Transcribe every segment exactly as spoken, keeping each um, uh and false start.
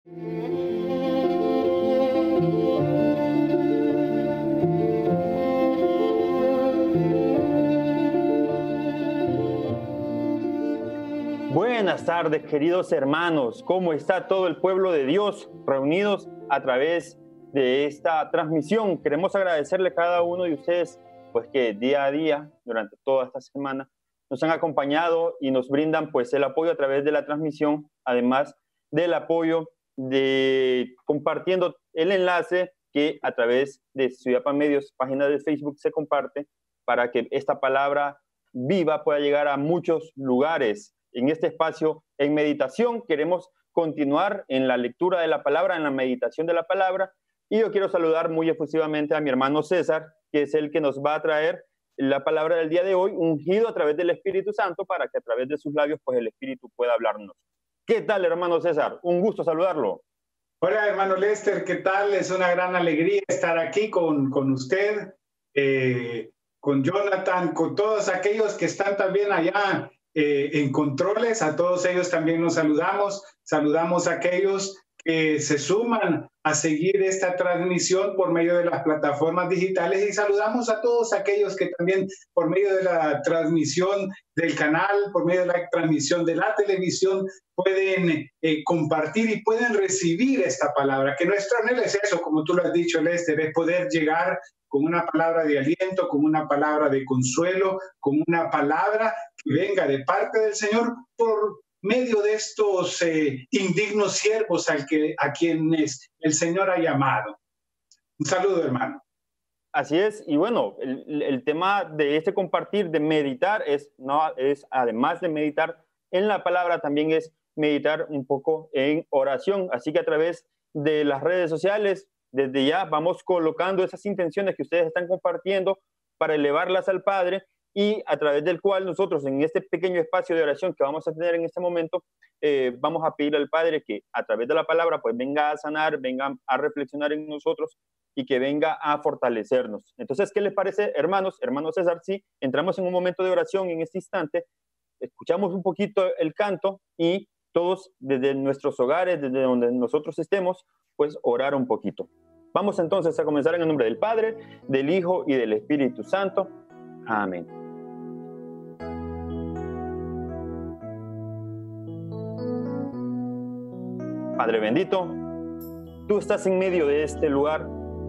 Buenas tardes, queridos hermanos. ¿Cómo está todo el pueblo de Dios reunidos a través de esta transmisión? Queremos agradecerle a cada uno de ustedes, pues que día a día, durante toda esta semana, nos han acompañado y nos brindan pues el apoyo a través de la transmisión, además del apoyo de compartiendo el enlace que a través de Suyapa Medios, página de Facebook, se comparte para que esta palabra viva pueda llegar a muchos lugares. En este espacio, en meditación, queremos continuar en la lectura de la palabra, en la meditación de la palabra, y yo quiero saludar muy efusivamente a mi hermano César, que es el que nos va a traer la palabra del día de hoy, ungido a través del Espíritu Santo, para que a través de sus labios, pues el Espíritu pueda hablarnos. ¿Qué tal, hermano César? Un gusto saludarlo. Hola, hermano Lester, ¿qué tal? Es una gran alegría estar aquí con, con usted, eh, con Jonathan, con todos aquellos que están también allá Eh, en controles. A todos ellos también nos saludamos. Saludamos a aquellos que se suman a seguir esta transmisión por medio de las plataformas digitales, y saludamos a todos aquellos que también por medio de la transmisión del canal, por medio de la transmisión de la televisión, pueden eh, compartir y pueden recibir esta palabra, que nuestro anhelo es eso, como tú lo has dicho, Lester, es poder llegar con una palabra de aliento, con una palabra de consuelo, con una palabra que venga de parte del Señor por medio de estos eh, indignos siervos al que, a quienes el Señor ha llamado. Un saludo, hermano. Así es, y bueno, el, el tema de este compartir, de meditar, es, no, es además de meditar en la palabra, también es meditar un poco en oración. Así que a través de las redes sociales, desde ya vamos colocando esas intenciones que ustedes están compartiendo para elevarlas al Padre, y a través del cual nosotros en este pequeño espacio de oración que vamos a tener en este momento, eh, vamos a pedir al Padre que a través de la palabra pues venga a sanar, venga a reflexionar en nosotros y que venga a fortalecernos. Entonces, ¿qué les parece, hermanos? Hermano César, sí, entramos en un momento de oración en este instante, escuchamos un poquito el canto y todos desde nuestros hogares, desde donde nosotros estemos, pues orar un poquito. Vamos entonces a comenzar en el nombre del Padre, del Hijo y del Espíritu Santo. Amén. Padre bendito, tú estás en medio de este lugar,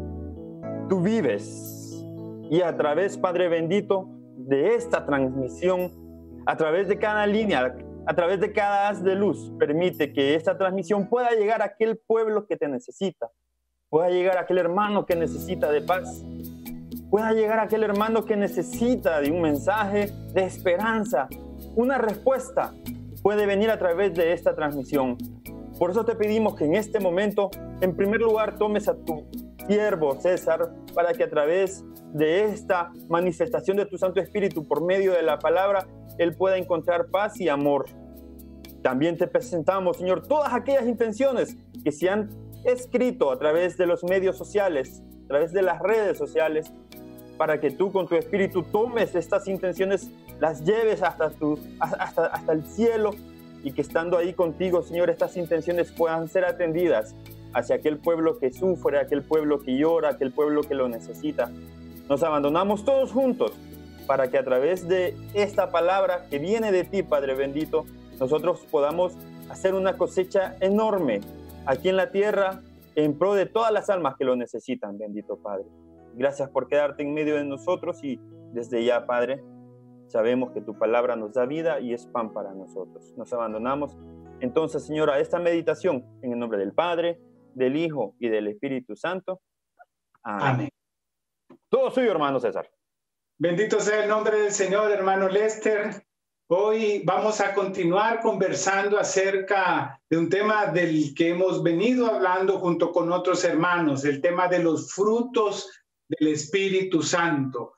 tú vives, y a través, Padre bendito, de esta transmisión, a través de cada línea, a través de cada haz de luz, permite que esta transmisión pueda llegar a aquel pueblo que te necesita, pueda llegar a aquel hermano que necesita de paz, pueda llegar a aquel hermano que necesita de un mensaje de esperanza, una respuesta, puede venir a través de esta transmisión. Por eso te pedimos que en este momento, en primer lugar, tomes a tu siervo César, para que a través de esta manifestación de tu Santo Espíritu, por medio de la palabra, él pueda encontrar paz y amor. También te presentamos, Señor, todas aquellas intenciones que se han escrito a través de los medios sociales, a través de las redes sociales, para que tú con tu Espíritu tomes estas intenciones, las lleves hasta, tu, hasta, hasta el cielo, y que estando ahí contigo, Señor, estas intenciones puedan ser atendidas hacia aquel pueblo que sufre, aquel pueblo que llora, aquel pueblo que lo necesita. Nos abandonamos todos juntos para que a través de esta palabra que viene de ti, Padre bendito, nosotros podamos hacer una cosecha enorme aquí en la tierra en pro de todas las almas que lo necesitan, bendito Padre. Gracias por quedarte en medio de nosotros, y desde ya, Padre, sabemos que tu palabra nos da vida y es pan para nosotros. Nos abandonamos entonces, Señor, a esta meditación en el nombre del Padre, del Hijo y del Espíritu Santo. Amén. Amén. Todo suyo, hermano César. Bendito sea el nombre del Señor, hermano Lester. Hoy vamos a continuar conversando acerca de un tema del que hemos venido hablando junto con otros hermanos, el tema de los frutos del Espíritu Santo.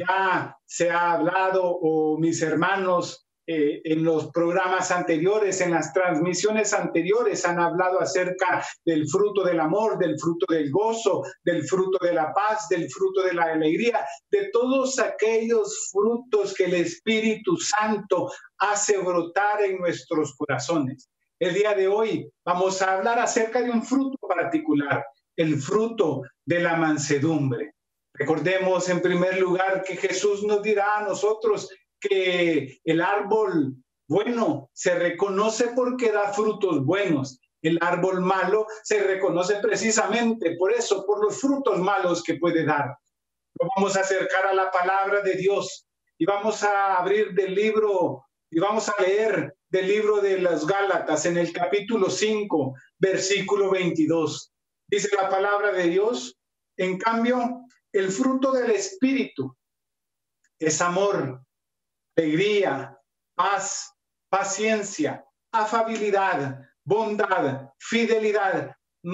Ya se ha hablado, o mis hermanos eh, en los programas anteriores, en las transmisiones anteriores, han hablado acerca del fruto del amor, del fruto del gozo, del fruto de la paz, del fruto de la alegría, de todos aquellos frutos que el Espíritu Santo hace brotar en nuestros corazones. El día de hoy vamos a hablar acerca de un fruto particular, el fruto de la mansedumbre. Recordemos en primer lugar que Jesús nos dirá a nosotros que el árbol bueno se reconoce porque da frutos buenos. El árbol malo se reconoce precisamente por eso, por los frutos malos que puede dar. Nos vamos a acercar a la palabra de Dios y vamos a abrir del libro y vamos a leer del libro de los Gálatas en el capítulo cinco, versículo veintidós. Dice la palabra de Dios: en cambio, el fruto del Espíritu es amor, alegría, paz, paciencia, afabilidad, bondad, fidelidad,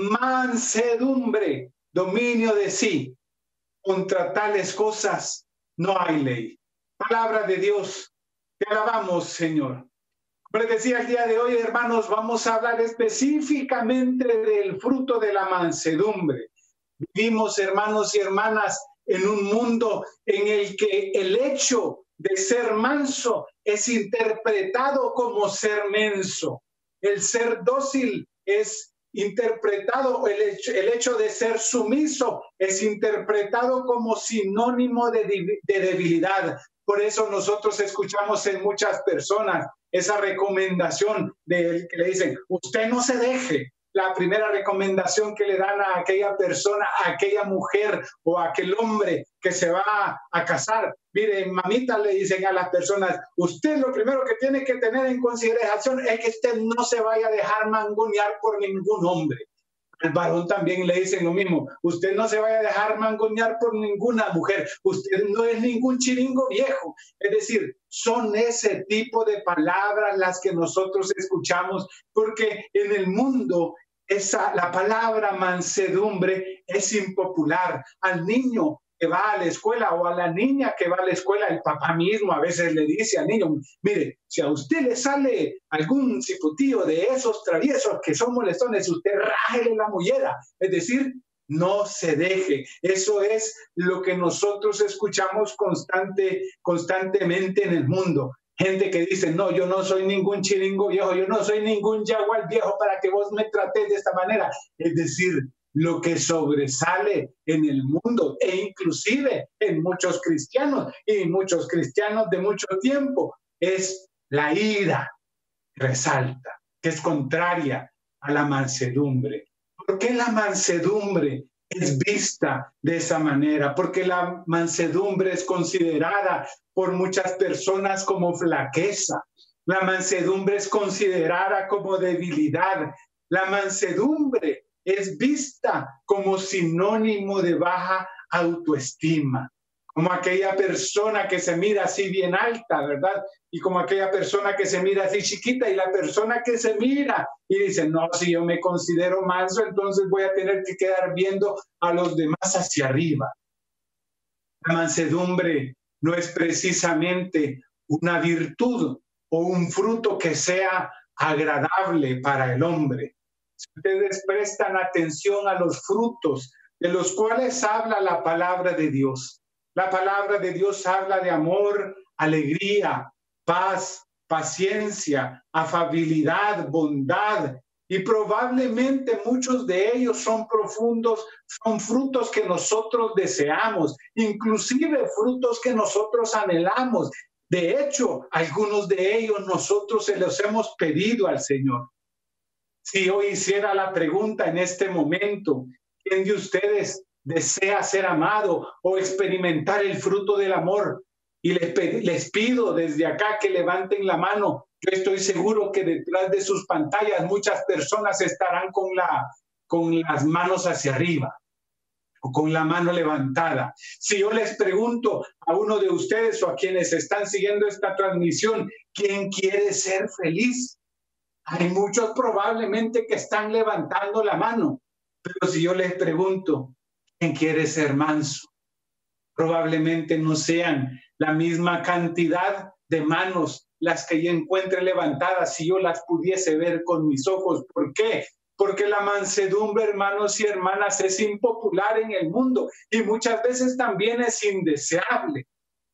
mansedumbre, dominio de sí. Contra tales cosas no hay ley. Palabra de Dios, te alabamos, Señor. Como les decía el día de hoy, hermanos, vamos a hablar específicamente del fruto de la mansedumbre. Vivimos, hermanos y hermanas, en un mundo en el que el hecho de ser manso es interpretado como ser menso. El ser dócil es interpretado, el hecho, el hecho de ser sumiso es interpretado como sinónimo de, de debilidad. Por eso nosotros escuchamos en muchas personas esa recomendación de que le dicen: usted no se deje. La primera recomendación que le dan a aquella persona, a aquella mujer o a aquel hombre que se va a casar. Miren, mamita, le dicen a las personas: usted lo primero que tiene que tener en consideración es que usted no se vaya a dejar mangonear por ningún hombre. Al varón también le dicen lo mismo: usted no se vaya a dejar mangonear por ninguna mujer, usted no es ningún chiringo viejo. Es decir, son ese tipo de palabras las que nosotros escuchamos, porque en el mundo esa, la palabra mansedumbre es impopular. Al niño que va a la escuela o a la niña que va a la escuela, el papá mismo a veces le dice al niño: mire, si a usted le sale algún cipotillo de esos traviesos que son molestones, usted rájele la mollera. Es decir, no se deje. Eso es lo que nosotros escuchamos constante, constantemente en el mundo. Gente que dice: no, yo no soy ningún chiringo viejo, yo no soy ningún jaguar viejo para que vos me trates de esta manera. Es decir, lo que sobresale en el mundo e inclusive en muchos cristianos y muchos cristianos de mucho tiempo es la ira. Resalta que es contraria a la mansedumbre. ¿Por qué la mansedumbre es vista de esa manera? Porque la mansedumbre es considerada por muchas personas como flaqueza. La mansedumbre es considerada como debilidad. La mansedumbre es vista como sinónimo de baja autoestima, como aquella persona que se mira así bien alta, ¿verdad? Y como aquella persona que se mira así chiquita, y la persona que se mira y dice: no, si yo me considero manso, entonces voy a tener que quedar viendo a los demás hacia arriba. La mansedumbre no es precisamente una virtud o un fruto que sea agradable para el hombre. Si ustedes prestan atención a los frutos de los cuales habla la palabra de Dios, la palabra de Dios habla de amor, alegría, paz, paciencia, afabilidad, bondad, y probablemente muchos de ellos son profundos, son frutos que nosotros deseamos, inclusive frutos que nosotros anhelamos. De hecho, algunos de ellos nosotros se los hemos pedido al Señor. Si yo hiciera la pregunta en este momento: ¿quién de ustedes desea ser amado o experimentar el fruto del amor? Y les, les pido desde acá que levanten la mano. Yo estoy seguro que detrás de sus pantallas muchas personas estarán con, la, con las manos hacia arriba o con la mano levantada. Si yo les pregunto a uno de ustedes o a quienes están siguiendo esta transmisión: ¿quién quiere ser feliz? Hay muchos probablemente que están levantando la mano, pero si yo les pregunto: ¿quién quiere ser manso? Probablemente no sean la misma cantidad de manos las que yo encuentre levantadas si yo las pudiese ver con mis ojos. ¿Por qué? Porque la mansedumbre, hermanos y hermanas, es impopular en el mundo y muchas veces también es indeseable.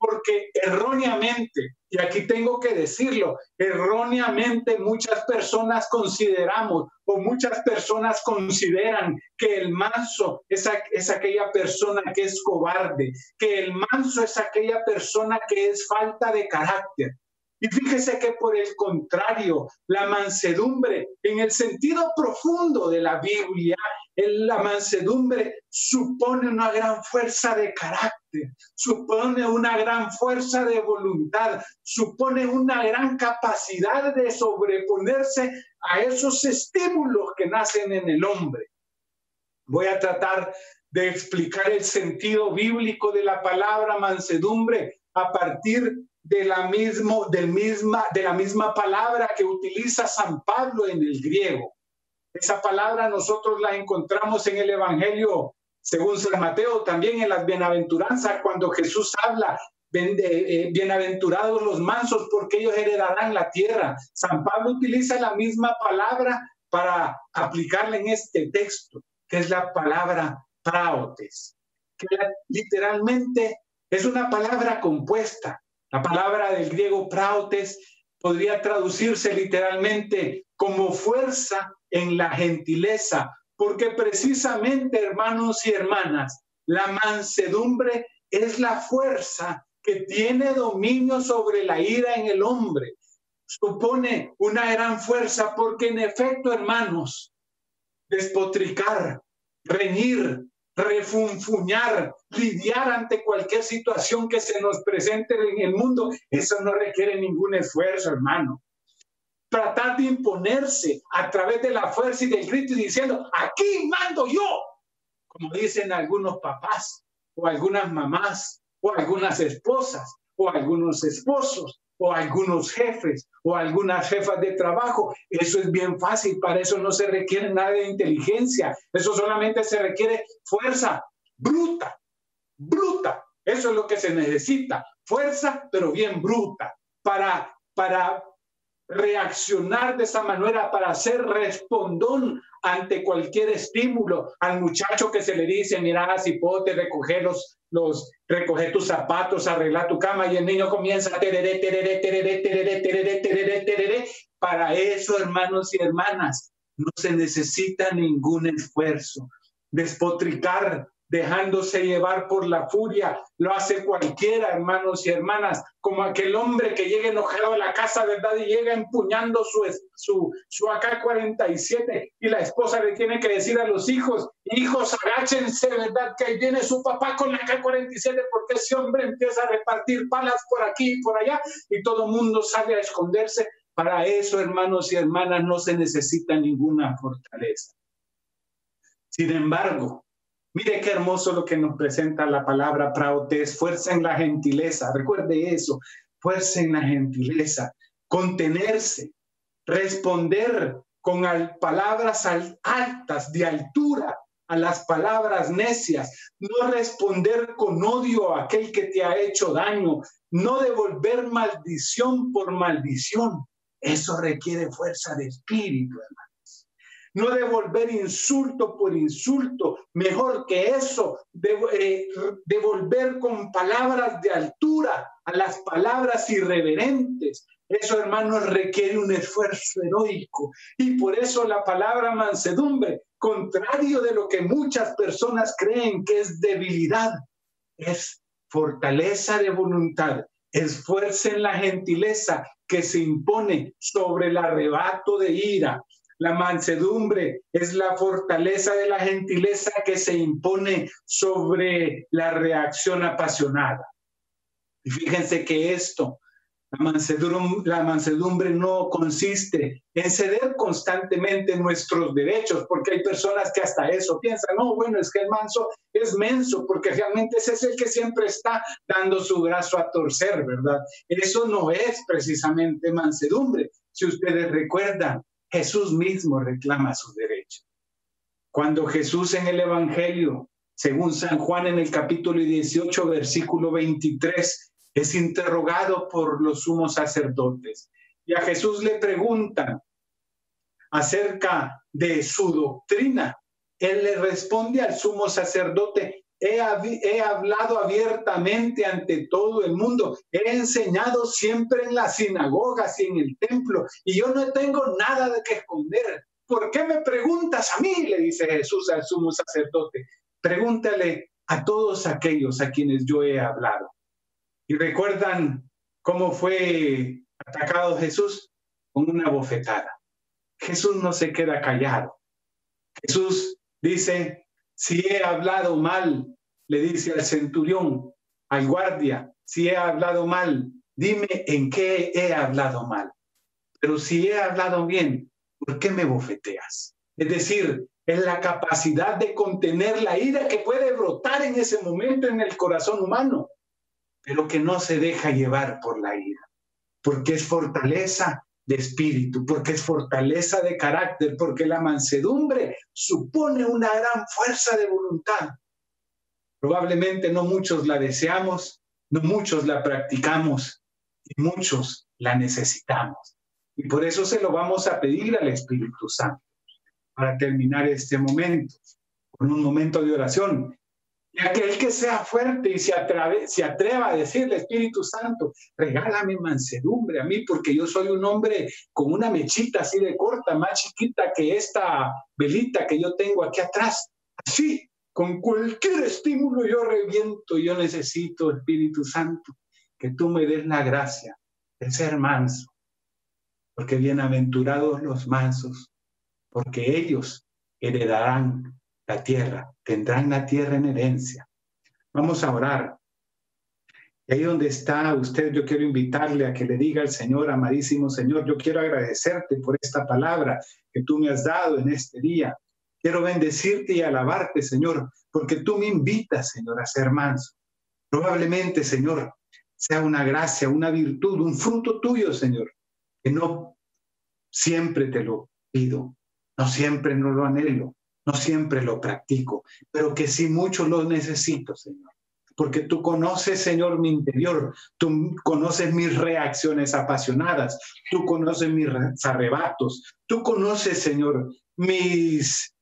porque erróneamente, y aquí tengo que decirlo, erróneamente muchas personas consideramos o muchas personas consideran que el manso es, a, es aquella persona que es cobarde, que el manso es aquella persona que es falta de carácter. Y fíjese que por el contrario, la mansedumbre, en el sentido profundo de la Biblia, la mansedumbre supone una gran fuerza de carácter, supone una gran fuerza de voluntad, supone una gran capacidad de sobreponerse a esos estímulos que nacen en el hombre. Voy a tratar de explicar el sentido bíblico de la palabra mansedumbre a partir de la, mismo, del misma, de la misma palabra que utiliza San Pablo en el griego. Esa palabra nosotros la encontramos en el Evangelio según San Mateo, también en las bienaventuranzas, cuando Jesús habla, bienaventurados los mansos porque ellos heredarán la tierra. San Pablo utiliza la misma palabra para aplicarla en este texto, que es la palabra praotes, que literalmente es una palabra compuesta. La palabra del griego praotes podría traducirse literalmente como fuerza en la gentileza, porque precisamente, hermanos y hermanas, la mansedumbre es la fuerza que tiene dominio sobre la ira en el hombre. Supone una gran fuerza porque, en efecto, hermanos, despotricar, reñir, refunfuñar, lidiar ante cualquier situación que se nos presente en el mundo, eso no requiere ningún esfuerzo, hermano. Tratar de imponerse a través de la fuerza y del grito y diciendo, aquí mando yo, como dicen algunos papás, o algunas mamás, o algunas esposas, o algunos esposos, o algunos jefes, o algunas jefas de trabajo. Eso es bien fácil, para eso no se requiere nada de inteligencia, eso solamente se requiere fuerza bruta, bruta. Eso es lo que se necesita, fuerza, pero bien bruta, para, para reaccionar de esa manera, para ser respondón ante cualquier estímulo. Al muchacho que se le dice, mira, cipote, recoge los, los, recoge tus zapatos, arregla tu cama, y el niño comienza tereré, tereré, tereré, tereré, tereré, tereré, tereré. Para eso, hermanos y hermanas, no se necesita ningún esfuerzo. Despotricar, dejándose llevar por la furia, lo hace cualquiera, hermanos y hermanas, como aquel hombre que llega enojado a la casa, ¿verdad? Y llega empuñando su, su, su A K cuarenta y siete, y la esposa le tiene que decir a los hijos, hijos, agáchense, ¿verdad? Que ahí viene su papá con la A K cuarenta y siete, porque ese hombre empieza a repartir balas por aquí y por allá, y todo el mundo sale a esconderse. Para eso, hermanos y hermanas, no se necesita ninguna fortaleza. Sin embargo, mire qué hermoso lo que nos presenta la palabra praotes, fuerza en la gentileza. Recuerde eso, fuerza en la gentileza, contenerse, responder con palabras altas, de altura, a las palabras necias, no responder con odio a aquel que te ha hecho daño, no devolver maldición por maldición. Eso requiere fuerza de espíritu, hermano. No devolver insulto por insulto, mejor que eso, de, eh, devolver con palabras de altura a las palabras irreverentes. Eso, hermanos, requiere un esfuerzo heroico. Y por eso la palabra mansedumbre, contrario de lo que muchas personas creen que es debilidad, es fortaleza de voluntad, es fuerza en la gentileza que se impone sobre el arrebato de ira. La mansedumbre es la fortaleza de la gentileza que se impone sobre la reacción apasionada. Y fíjense que esto, la mansedumbre, la mansedumbre no consiste en ceder constantemente nuestros derechos, porque hay personas que hasta eso piensan, no, bueno, es que el manso es menso, porque realmente ese es el que siempre está dando su brazo a torcer, ¿verdad? Eso no es precisamente mansedumbre. Si ustedes recuerdan, Jesús mismo reclama sus derechos. Cuando Jesús en el Evangelio, según San Juan en el capítulo dieciocho, versículo veintitrés, es interrogado por los sumos sacerdotes. Y a Jesús le preguntan acerca de su doctrina. Él le responde al sumo sacerdote he, he hablado abiertamente ante todo el mundo, he enseñado siempre en las sinagogas y en el templo, y yo no tengo nada de que esconder. ¿Por qué me preguntas a mí?, le dice Jesús al sumo sacerdote. Pregúntale a todos aquellos a quienes yo he hablado. ¿Y recuerdan cómo fue atacado Jesús? Con una bofetada. Jesús no se queda callado. Jesús dice, si he hablado mal, le dice al centurión, al guardia, si he hablado mal, dime en qué he hablado mal. Pero si he hablado bien, ¿por qué me bofeteas? Es decir, es la capacidad de contener la ira que puede brotar en ese momento en el corazón humano, pero que no se deja llevar por la ira, porque es fortaleza de espíritu, porque es fortaleza de carácter, porque la mansedumbre supone una gran fuerza de voluntad. Probablemente no muchos la deseamos, no muchos la practicamos y muchos la necesitamos. Y por eso se lo vamos a pedir al Espíritu Santo para terminar este momento, con un momento de oración. Y aquel que sea fuerte y se, atreve, se atreva a decirle, Espíritu Santo, regálame mansedumbre a mí, porque yo soy un hombre con una mechita así de corta, más chiquita que esta velita que yo tengo aquí atrás. Así, con cualquier estímulo yo reviento. Yo necesito, Espíritu Santo, que tú me des la gracia de ser manso, porque bienaventurados los mansos, porque ellos heredarán la tierra, tendrán la tierra en herencia. Vamos a orar. Y ahí donde está usted, yo quiero invitarle a que le diga al Señor, amadísimo Señor, yo quiero agradecerte por esta palabra que tú me has dado en este día. Quiero bendecirte y alabarte, Señor, porque tú me invitas, Señor, a ser manso. Probablemente, Señor, sea una gracia, una virtud, un fruto tuyo, Señor, que no siempre te lo pido, no siempre no lo anhelo, no siempre lo practico, pero que sí mucho lo necesito, Señor. Porque tú conoces, Señor, mi interior, tú conoces mis reacciones apasionadas, tú conoces mis arrebatos, tú conoces, Señor, mis,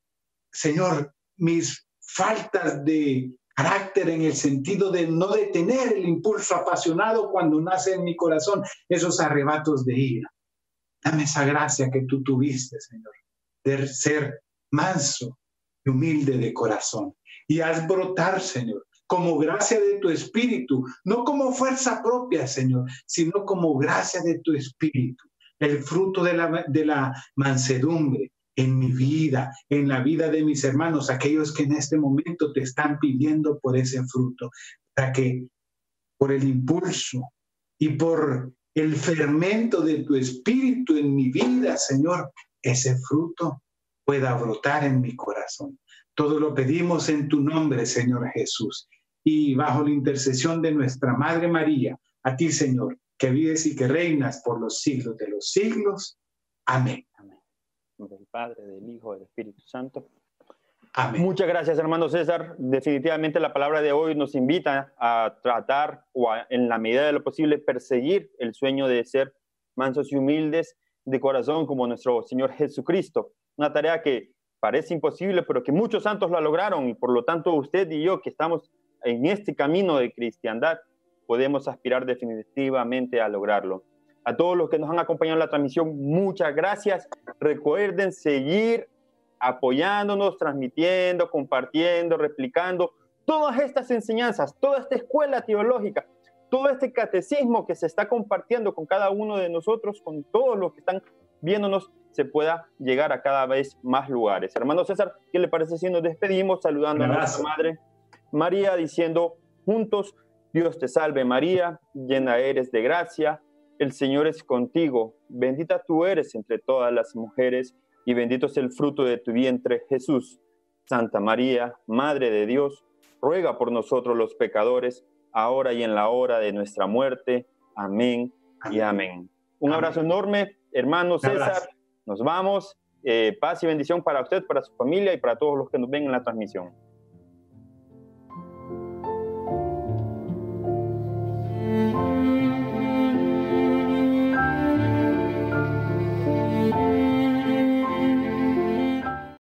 Señor, mis faltas de carácter en el sentido de no detener el impulso apasionado cuando nace en mi corazón esos arrebatos de ira. Dame esa gracia que tú tuviste, Señor, de ser manso y humilde de corazón. Y haz brotar, Señor, como gracia de tu espíritu, no como fuerza propia, Señor, sino como gracia de tu espíritu, el fruto de la, de la mansedumbre en mi vida, en la vida de mis hermanos, aquellos que en este momento te están pidiendo por ese fruto, para que por el impulso y por el fermento de tu espíritu en mi vida, Señor, ese fruto pueda brotar en mi corazón. Todo lo pedimos en tu nombre, Señor Jesús, y bajo la intercesión de nuestra Madre María, a ti, Señor, que vives y que reinas por los siglos de los siglos. Amén. Amén. Del Padre, del Hijo, del Espíritu Santo. Amén. Muchas gracias, hermano César. Definitivamente la palabra de hoy nos invita a tratar o a, en la medida de lo posible, perseguir el sueño de ser mansos y humildes de corazón como nuestro Señor Jesucristo. Una tarea que parece imposible, pero que muchos santos la lograron, y por lo tanto usted y yo que estamos en este camino de cristiandad podemos aspirar definitivamente a lograrlo. A todos los que nos han acompañado en la transmisión, muchas gracias. Recuerden seguir apoyándonos, transmitiendo, compartiendo, replicando todas estas enseñanzas, toda esta escuela teológica, todo este catecismo que se está compartiendo con cada uno de nosotros, con todos los que están viéndonos, se pueda llegar a cada vez más lugares. Hermano César, ¿qué le parece si nos despedimos saludando Gracias. a nuestra Madre María, diciendo juntos: Dios te salve María, llena eres de gracia, el Señor es contigo, bendita tú eres entre todas las mujeres, y bendito es el fruto de tu vientre, Jesús. Santa María, Madre de Dios, ruega por nosotros los pecadores, ahora y en la hora de nuestra muerte. Amén, amén. y amén. Un amén. abrazo enorme, hermano César. Nos vamos. Eh, paz y bendición para usted, para su familia y para todos los que nos ven en la transmisión.